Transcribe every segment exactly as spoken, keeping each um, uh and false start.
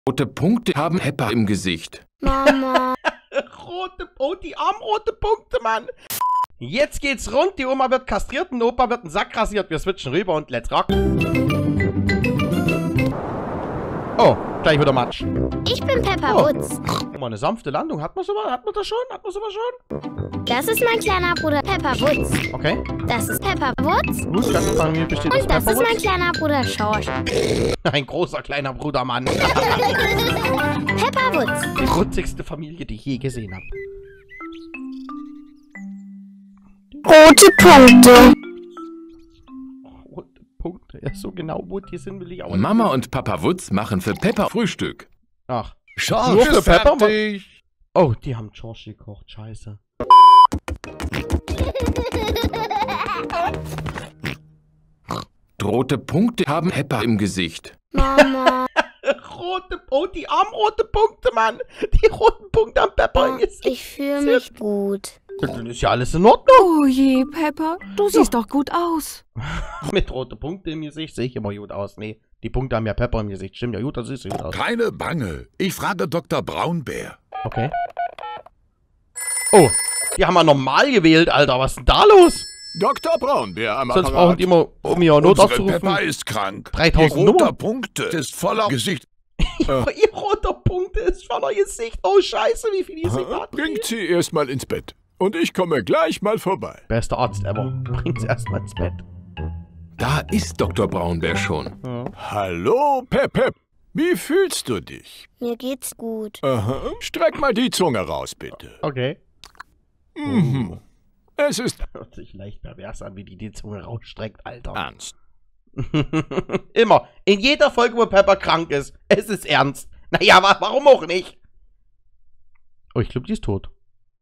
Rote Punkte haben Pepper im Gesicht. Mama. Rote, oh, die armen rote Punkte, Mann. Jetzt geht's rund, die Oma wird kastriert und Opa wird ein Sack rasiert. Wir switchen rüber und let's rock. Oh, gleich wieder Matsch. Ich bin Pepper Oh. Woods. Guck mal, eine sanfte Landung. Hat man sowas? Hat man das schon? Hat man sowas schon? Das ist mein kleiner Bruder Pepper Woods. Okay. Das ist Pepper Woods. Gut, ganze Familie besteht aus Und das Pepper ist mein Woods. kleiner Bruder Schorsch. Ein großer, kleiner Bruder, Mann. Pepper Woods. Die rutzigste Familie, die ich je gesehen habe. Rote Punkte. Rote Punkte. Ja, so genau, wo die sind, will ich auch nicht. Mama und Papa Woods machen für Pepper Frühstück. Ach. Schorsch Nur für ist Pepper, fertig. Oh, die haben Schorsch gekocht. Scheiße. Rote Punkte haben Pepper im Gesicht. Mama. Rote, oh, die armen rote Punkte, Mann. Die roten Punkte am Pepper im Gesicht. Ich fühle mich gut. Dann ist ja alles in Ordnung. Oh je, Pepper, du siehst doch gut aus. Mit roten Punkten im Gesicht sehe ich immer gut aus. Nee, die Punkte haben ja Pepper im Gesicht. Stimmt ja gut, das sieht gut aus. Keine Bange. Ich frage Doktor Braunbär. Okay. Oh, die haben wir normal gewählt, Alter. Was ist denn da los? Doktor Braunbär am Sonst Apparat. brauchen die immer, um ihre Not Unsere aufzurufen. Pepper ist krank. dreitausend Ihr roter Nummer. Punkte ist voller Gesicht. Ihr roter Punkt ist voller Gesicht. Oh, scheiße, wie viel Gesicht Aha, hat die? Bringt sie erstmal ins Bett. Und ich komme gleich mal vorbei. Bester Arzt ever. Bringt sie erstmal ins Bett. Da ist Doktor Braunbär schon. Ja. Hallo, Pep Pep. Wie fühlst du dich? Mir geht's gut. Aha. Streck mal die Zunge raus, bitte. Okay. Mhm. Es ist Hört sich leicht pervers an, wie die die Zunge rausstreckt, Alter. ernst. Immer. In jeder Folge, wo Pepper krank ist. Es ist ernst. Naja, wa warum auch nicht? Oh, ich glaube, die ist tot.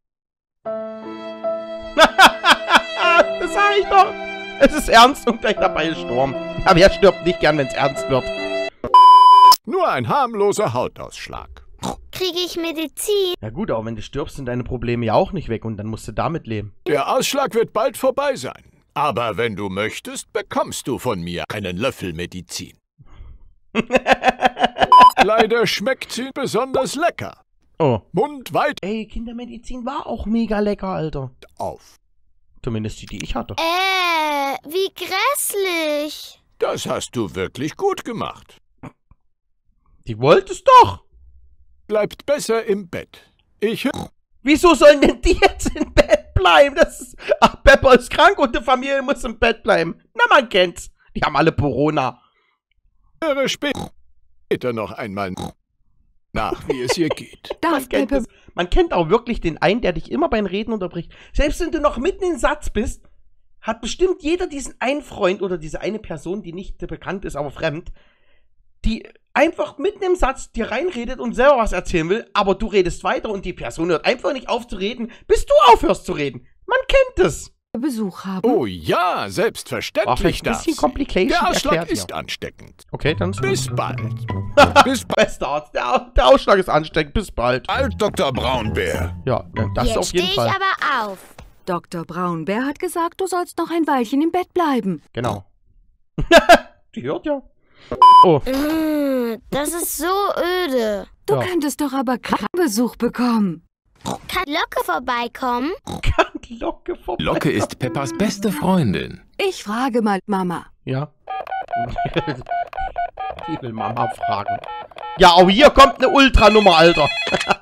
Das sag ich doch. Es ist ernst und gleich dabei ist Sturm. Aber wer stirbt nicht gern, wenn es ernst wird? Nur ein harmloser Hautausschlag. Kriege ich Medizin? Ja gut, aber wenn du stirbst, sind deine Probleme ja auch nicht weg und dann musst du damit leben. Der Ausschlag wird bald vorbei sein. Aber wenn du möchtest, bekommst du von mir einen Löffel Medizin. Leider schmeckt sie besonders lecker. Oh. Mund weit Ey, Kindermedizin war auch mega lecker, Alter. auf. Zumindest die, die ich hatte. Äh, wie grässlich. Das hast du wirklich gut gemacht. Die wolltest doch. Bleibt besser im Bett. Ich hö- Wieso sollen denn die jetzt im Bett bleiben? Das ist, ach, Pepper ist krank und die Familie muss im Bett bleiben. Na, man kennt's. Die haben alle Corona. höre später noch einmal nach, wie es ihr geht. Darf Man kennt, Pepper... das. Man kennt auch wirklich den einen, der dich immer beim Reden unterbricht. Selbst wenn du noch mitten im Satz bist, hat bestimmt jeder diesen einen Freund oder diese eine Person, die nicht bekannt ist, aber fremd, die einfach mitten im Satz dir reinredet und selber was erzählen will, aber du redest weiter und die Person hört einfach nicht auf zu reden, bis du aufhörst zu reden. Man kennt es. Besuch haben. Oh ja, War selbstverständlich vielleicht ein das. bisschen Complication. Der Ausschlag erklärt, ist ja. ansteckend. Okay, dann ist Bis bald. Bis bester Arzt. Der, der Ausschlag ist ansteckend. Bis bald. bald, Doktor Braunbär. Ja, das Jetzt auf jeden stehe ich Fall. aber auf. Doktor Braunbär hat gesagt, du sollst noch ein Weilchen im Bett bleiben. Genau. Die hört ja. Oh, Mm, das ist so öde. Du Ja. könntest doch aber keinen Besuch bekommen. Kann Locke vorbeikommen? kann Locke vorbei. Locke ist Peppers beste Freundin. Ich frage mal Mama. Ja. Die will Mama fragen. Ja, auch hier kommt eine Ultranummer, Alter.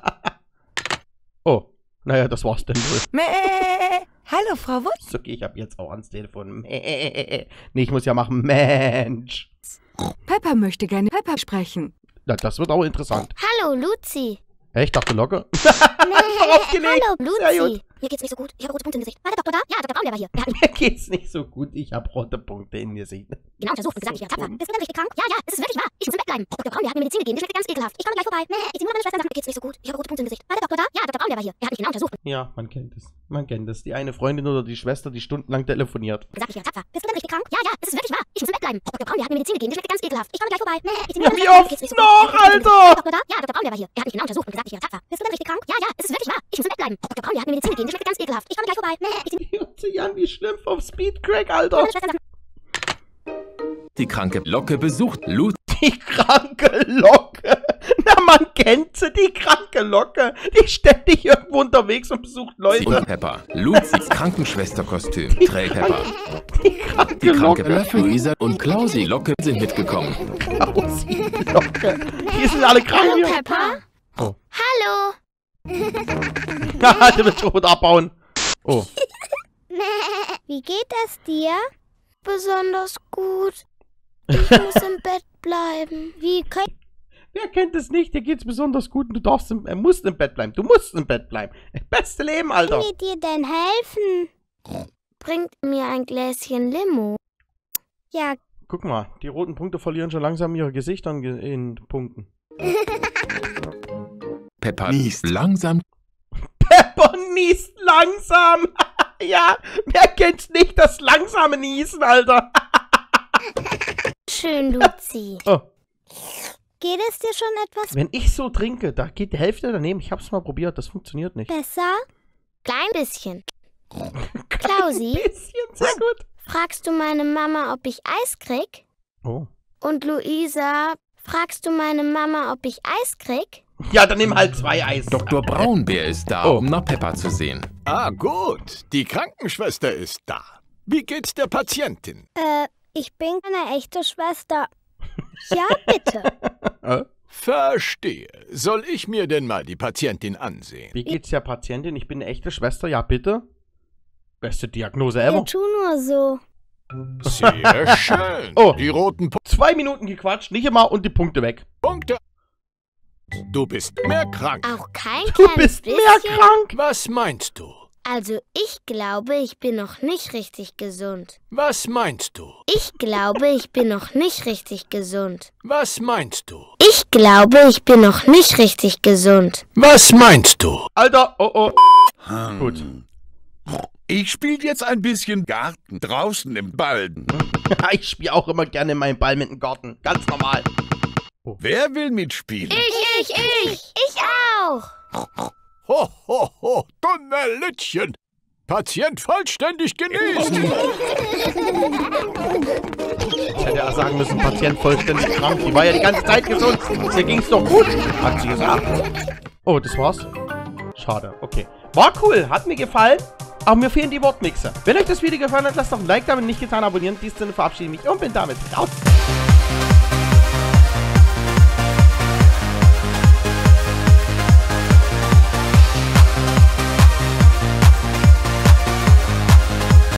Oh, naja, das war's denn wohl. Mäh. Hallo, Frau Wutz. Okay, ich hab jetzt auch ans Telefon. Nee, ich muss ja machen. Mensch. Pepper möchte gerne Pepper sprechen. Na, das wird auch interessant. Hallo, Luzi. Hä, ich dachte Locke. Nee, aufgelegt. hallo, Sehr Luzi. Mir geht's nicht so gut. Ich habe rote Punkte im Gesicht. War der Doktor da? Ja, Doktor Braunbär war hier. Der hat mich Mir geht's nicht so gut. Ich hab rote Punkte in mir sehen. genau untersucht und gesagt, ich wäre tapfer. Bist du denn richtig krank? Ja, ja, es ist wirklich wahr. Ich muss im Bett bleiben. Doktor Braunbär hat mir Medizin gegeben. Die schmeckt ganz ekelhaft. Ich komme gleich vorbei. Nee, ich zieh nur meine Schwester und sag, mir geht's nicht so gut. Ich habe rote Punkte im Gesicht. War der Doktor da? Ja, Doktor Braunbär war hier. Der hat mich genau untersucht und Ja, man kennt es. Man kennt es. Die eine Freundin oder die Schwester, die stundenlang telefoniert. gesagt, ich wäre tapfer. Bist du denn richtig krank? Ja, ja, es ist wirklich wahr. Ich muss im Bett bleiben. Doktor Braunbär hat mir Medizin gegeben. Die schmeckt ganz ekelhaft. Ich komme gleich vorbei. Nee, ich zieh nur Ja, meine wie Schwester und oft mir geht's nicht so gut. noch, Ich habe rote Punkte im Gesicht. Alter? War der Doktor da? Ja, Doktor Braunbär war hier. Der hat mich genau untersucht und gesagt, ich wäre tapfer. Bist du denn richtig krank? Ja, ja, es ist wirklich wahr. Ich muss im Bett bleiben. Doktor Braunbär hat mir Medizin gegeben. Die schmeckt ganz ekelhaft. Ich komme gleich vorbei. Nee, ich zieh Hört sich an wie schlimm vom Speedcrack, nur Alter. meine Schwester und sag, Die kranke Locke besucht Luzi. Die kranke Locke. Na, man kennt sie, die kranke Locke. Die ist ständig irgendwo unterwegs und besucht Leute. Und Peppa. Luzis Krankenschwesterkostüm trägt Peppa. Die kranke, Die kranke Locke. Löffel, Luisa und Klausi Locke sind mitgekommen. Klausi Locke. Die sind alle krank. Hallo, hier. Peppa. Oh. Hallo. Haha, der wird tot abbauen. Oh. Wie geht es dir? Besonders gut. Ich muss im Bett bleiben. Wie könnt Wer kennt es nicht? Dir geht's besonders gut und du darfst im, äh, musst im Bett bleiben. Du musst im Bett bleiben. Beste Leben, Alter. wir dir denn helfen? Bringt mir ein Gläschen Limo. Ja, Guck mal, die roten Punkte verlieren schon langsam ihre Gesichter in, Ge- in Punkten. Peppa niest langsam. Peppa niest langsam. Ja, wer kennt's nicht, das langsame Niesen, Alter. schön, Luzi. Oh. Geht es dir schon etwas Wenn ich so trinke, da geht die Hälfte daneben. Ich hab's mal probiert, das funktioniert nicht. besser? Klein bisschen. Klausi? Bisschen, sehr gut. Fragst du meine Mama, ob ich Eis krieg? Oh. Und Luisa, fragst du meine Mama, ob ich Eis krieg? Ja, dann nimm halt zwei Eis. Doktor Braunbär ist da, Oh. um nach Peppa zu sehen. Ah, gut. Die Krankenschwester ist da. Wie geht's der Patientin? Äh, ich bin eine echte Schwester. Ja, bitte. Äh? Verstehe. Soll ich mir denn mal die Patientin ansehen? Wie geht's der Patientin? Ich bin eine echte Schwester, ja bitte. Beste Diagnose ever. Ja, tu nur so. Sehr schön. Oh. Die roten Pu- Zwei Minuten gequatscht, nicht immer und die Punkte weg. Punkte. Du bist mehr krank. Auch kein Du kleines bist bisschen. mehr krank. Was meinst du? Also, ich glaube, ich bin noch nicht richtig gesund. Was meinst du? Ich glaube, ich bin noch nicht richtig gesund. Was meinst du? Ich glaube, ich bin noch nicht richtig gesund. Was meinst du? Alter, oh oh. Gut. Ich spiele jetzt ein bisschen Garten draußen im Wald. Ich spiele auch immer gerne meinen Ball mit dem Garten. Ganz normal. Wer will mitspielen? Ich, ich, ich. Ich auch. Ho, ho, ho, Donnerlittchen. Patient vollständig genesen. Ich hätte ja sagen müssen, Patient vollständig krank. Die war ja die ganze Zeit gesund. Ihr ging's doch gut, hat sie gesagt. Oh, das war's? Schade, okay. War cool, hat mir gefallen. Aber mir fehlen die Wortmixe. Wenn euch das Video gefallen hat, lasst doch ein Like da, wenn nicht getan, abonnieren. In diesem Sinne verabschiede ich mich und bin damit raus.